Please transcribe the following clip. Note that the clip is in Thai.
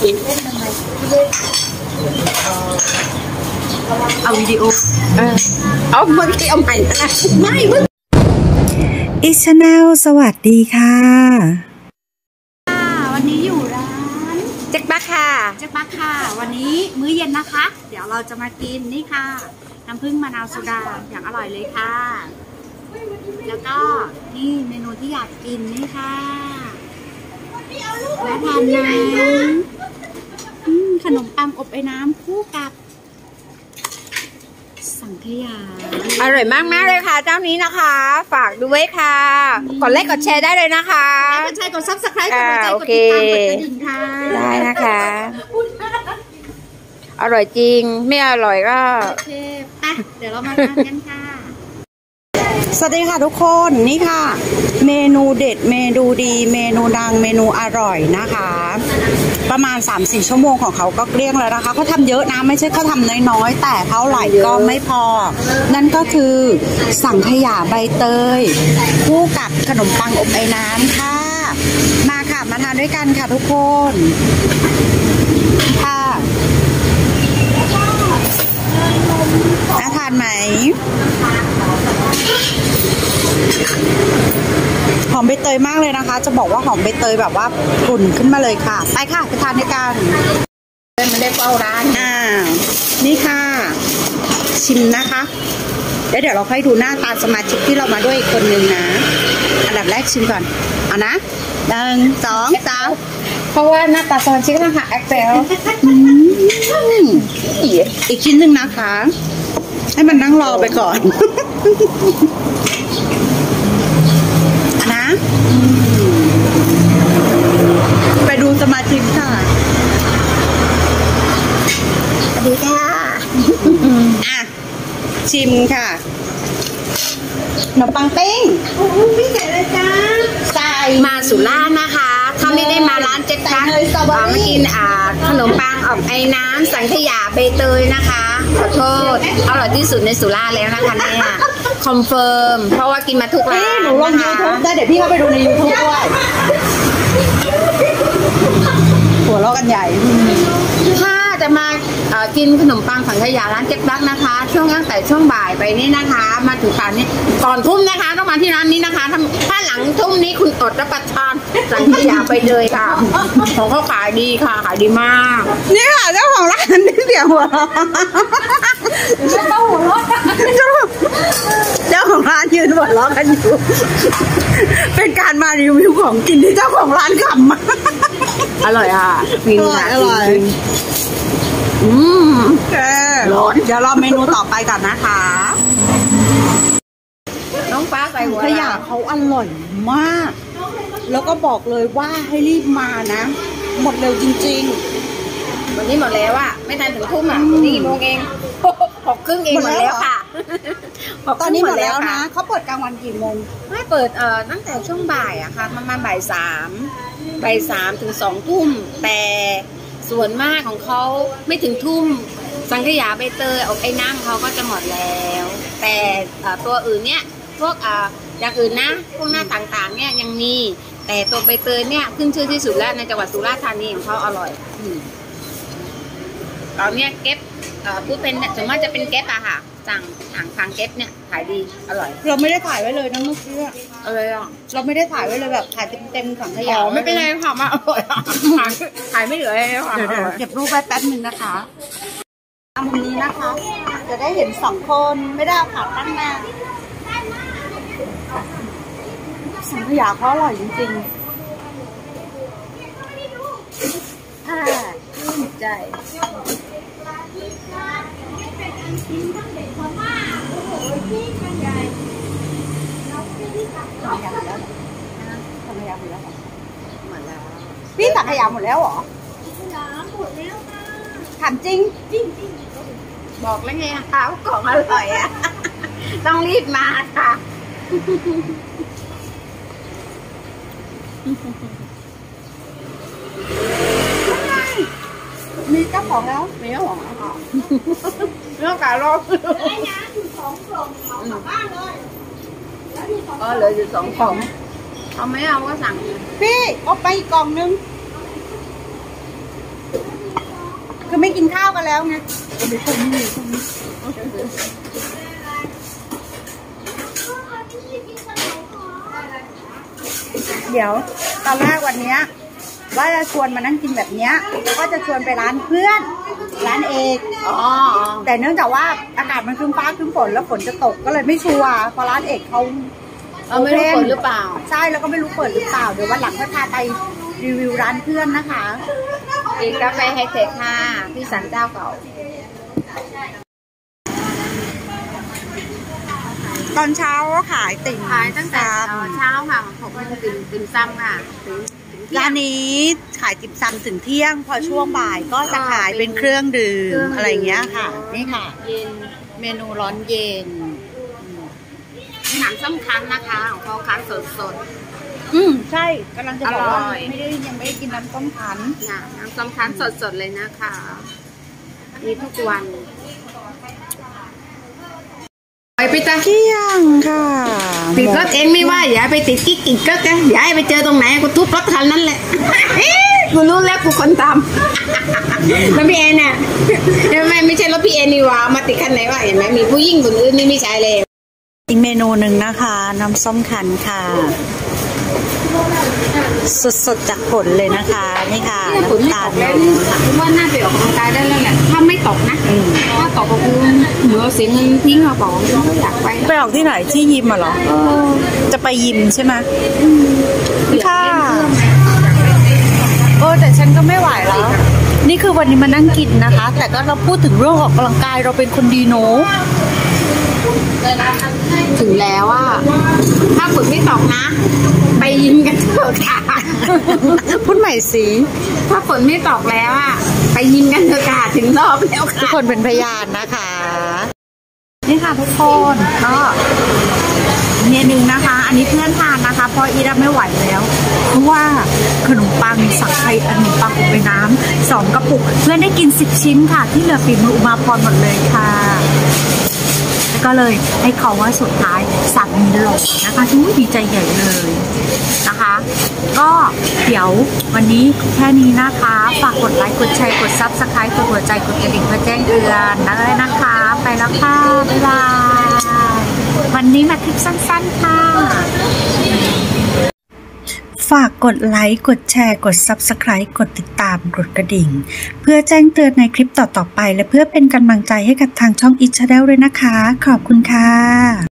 เอาวิดีโอเอาเมื่อกี้เอาใหม่นะไม่มึงอีชาแนลสวัสดีค่ะวันนี้อยู่ร้านเจ๊กบักค่ะเจ๊กบักค่ะวันนี้มื้อเย็นนะคะเดี๋ยวเราจะมากินนี่ค่ะน้ำผึ้งมะนาวโซดาอย่างอร่อยเลยค่ะแล้วก็นี่เมนูที่อยากกินนี่ค่ะและทานน้ำขนมปังอบไอ้น้ำคู่กับสังขยาอร่อยมากๆเลยค่ะเจ้านี้นะคะฝากด้วยค่ะกดไลค์กดแชร์ได้เลยนะคะกดแชร์กดซับสไครต์กดหัวใจกดติดตามกดกระดิ่งค่ะได้นะคะอร่อยจริงไม่อร่อยก็โอเคไปเดี๋ยวเรามาทานกันค่ะสวัสดีค่ะทุกคนนี่ค่ะเมนูเด็ดเมนูดีเมนูดังเมนูอร่อยนะคะประมาณ 3-4 ชั่วโมงของเขาก็เกลี้ยงแล้วนะคะเขาทำเยอะนะไม่ใช่เขาทำน้อยๆแต่เท่าไหร่ก็ไม่พอนั่นก็คือสังขยาใบเตยคู่กับขนมปังอบไอ้น้ำค่ะมาค่ะมาทานด้วยกันค่ะทุกคนค่ะน่าทานไหมหอมใบเตยมากเลยนะคะจะบอกว่าหอมใบเตยแบบว่ากลุ่นขึ้นมาเลยค่ะไปค่ะไปทานด้วยกันไม่ได้เฝ้าร้านนี่ค่ะชิมนะคะแล้วเดี๋ยวเราค่อยดูหน้าตาสมาชิกที่เรามาด้วยอีกคนนึงนะอันดับแรกชิมก่อนเอานะ1 2 3 เพราะว่าหน้าตาสมาชิกต้องหาแอคเซลอีกชิ้นหนึ่งนะคะให้มันนั่งรอไปก่อนนะไปดูสมาชิกค่ะสวัสดีค่ะชิมค่ะขนมปังปิ้งพี่ใส่เลยจ้าใส่มาสุราษฎร์นะคะถ้าไม่ได้มาร้านเจ๊กบักมากินขนมปังอบไอ้น้ำสังขยาใบเตยนะคะขอโทษอร่อยที่สุดในสุราษฎร์แล้วนะคะเนี่ยคอนเฟิร์มเพราะว่ากินมาทุกร้านหนูลง YouTube ได้เดี๋ยวพี่เข้าไปดูใน YouTube ด้วยหัวเราะกันใหญ่ถ้าจะมากินขนมปังสังขยาร้านเจ๊กบักนะคะช่วงตั้งแต่ช่วงบ่ายไปนี่นะคะมาถึงป่านนี้ก่อนทุ่มนะคะต้องมาที่ร้านนี้นะคะถ้าหลังทุ่มนี้คุณอดรับประทานสังขยาไปเลยค่ะของเขาขายดีค่ะขายดีมากนี่ค่ะเจ้าของร้านนี่เสียหัวเจ้าหัวเราะเจ้าของร้านยืนหัวเราะกันอยู่เป็นการมารีวิวของกินที่เจ้าของร้านขำมากอร่อยค่ะฟินค่ะอร่อยร้อนเดี๋ยวรอเมนูต่อไปกันนะคะน้องฟ้าใส่หัวขยะเขาอร่อยมากแล้วก็บอกเลยว่าให้รีบมานะหมดเร็วจริงๆวันนี้หมดแล้วอะไม่ทันถึงทุ่มอะนี่กี่โมงเอง6 ครึ่งเองหมดแล้วค่ะตอนนี้หมดแล้วนะเขาเปิดกลางวันกี่โมงไม่เปิดตั้งแต่ช่วงบ่ายอะค่ะประมาณบ่าย 3ถึง2 ทุ่มแต่ส่วนมากของเขาไม่ถึงทุ่มสังขยาใบเตยอบไอ้น้ำเขาก็จะหมดแล้วแต่ตัวอื่นเนี่ยพวกอย่างอื่นนะพวกหน้าต่างๆเนี่ยยังมีแต่ตัวใบเตยเนี่ยขึ้นชื่อที่สุดแล้วในจังหวัดสุราษฎร์ธานีของเขาอร่อยตอนนี้เก็บพูดเป็นส่วนมากจะเป็นเก็บอะค่ะสั่งทางเก็บเนี่ยขายดีอร่อยเราไม่ได้ถ่ายไว้เลยนะเมื่อกี้อะไรอ่ะเราไม่ได้ถ่ายไว้เลยแบบถ่ายเต็มสังขยาไม่เป็นไรค่ะมาอร่อยถ่ายไม่เหลือเลยค่ะเก็บรูปไว้แป๊บนึงนะคะทำมุมนี้นะคะจะได้เห็น2 คนไม่ได้ขาตั้งหน้าสังขยาเขาอร่อยจริงๆค่ะชื่นใจพี่สังขยาหมดแล้วเหรอถามจริงบอกแล้วไงคะของอร่อยอ่ะต้องรีบมาค่ะมีเจ้าของแล้วมีเจ้าของแล้วค่ะเรื่องการรอบได้นะ2 กล่องเหมากลับบ้านเลยเหลืออยู่2 กล่องเอาไม่เอาก็สั่งพี่เอาไปอีกกล่องนึงคือไม่กินข้าวกันแล้วไงเดี๋ยวตอนแรกวันนี้ว่าจะชวนมานั่งกินแบบเนี้ยก็จะชวนไปร้านเพื่อนร้านเอกแต่เนื่องจากว่าอากาศมันครึ้มฟ้าครึ้มฝนแล้วฝนจะตกก็เลยไม่ชัวร์เพราะร้านเอกเขาไม่รู้เปิดหรือเปล่าใช่แล้วก็ไม่รู้เปิดหรือเปล่าเดี๋ยววันหลังค่อยพาไปรีวิวร้านเพื่อนนะคะกินกาแฟไฮเทคค่ะที่ศาลเจ้าเก่าตอนเช้าก็ขายติ่มขายตั้งแต่เช้าค่ะผมก็จะติ่มซ้ำค่ะร้านนี้ขายติ่มซำถึงเที่ยงพอช่วงบ่ายก็จะขายเป็นเครื่องดื่มอะไรเงี้ยค่ะนี่ค่ะเมนูร้อนเย็นหนังส้มคั้นนะคะของเขาคั้นสดใช่กำลังจะบอกว่ายังไม่ได้กินน้ำส้มคั้นน้ำส้มคั้นสดเลยนะคะมีทุกวันไปตาเที่ยงค่ะติดรถเองไม่ว่าอย่าไปติดกิ๊กอีกก็จะอย่าให้ไปเจอตรงไหนกูทุบรถคันนั้นแหละกูรู้แล้วกูคนตามแล้วพี่เอ็นเนี่ยไม่ใช่รถพี่เอ็นนี่วะมาติดคันไหนวะเห็นไหมมีผู้หญิงคนอื่นนี่ไม่ใช่เลยอีกเมนูหนึ่งนะคะน้ำส้มคั้นค่ะสดจากผลเลยนะคะนี่ค่ะผลตาลแล้วว่าน่าไปออกกำลังกายได้แล้วแหละถ้าไม่ตกนะถ้าตกก็คือเหมือนเสียเงินทิ้งเราบอกไม่อยากไปออกที่ไหนที่ยิมเหรอจะไปยิมใช่ไหมค่ะแต่ฉันก็ไม่ไหวแล้วนี่คือวันนี้มานั่งกินนะคะแต่ก็เราพูดถึงเรื่องออกกำลังกายเราเป็นคนดีโนถึงแล้วอ่ะถ้าฝนไม่ตกนะไปยิมกันเถอะค่ะพูดใหม่สิถ้าฝนไม่ตกแล้วอ่ะไปยิมกันเถอะค่ะถึงรอบแล้วค่ะทุกคนเป็นพยานนะคะนี่ค่ะทุกคนก็เมนูนะคะอันนี้เพื่อนทานนะคะเพราะอีรับไม่ไหวแล้วเพราะว่าขนมปังสักไทยขนมปังอบในน้ำ2 กระปุกเพื่อนได้กิน10 ชิ้นค่ะที่เหลือฝีมืออุมาพรหมดเลยค่ะก็เลยให้เขาว่าสุดท้ายสามีหลงนะคะดีใจใหญ่เลยนะคะก็เดี๋ยววันนี้แค่นี้นะคะฝากกดไลค์กดแชร์กดซับสไครต์กดหัวใจกดกระดิ่งเพื่อแจ้งเตือนเลยนะคะไปแล้วค่ะบ๊ายบายวันนี้มาคลิปสั้นๆค่ะฝากกดไลค์กดแชร์กด Subscribe กดติดตามกดกระดิ่งเพื่อแจ้งเตือนในคลิปต่อๆไปและเพื่อเป็นกำลังใจให้กับทางช่อง Itch Channel ด้วยนะคะขอบคุณค่ะ